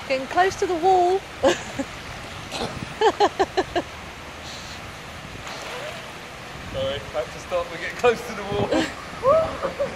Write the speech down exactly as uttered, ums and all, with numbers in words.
Getting close to the wall. Sorry, I have to stop. We get close to the wall.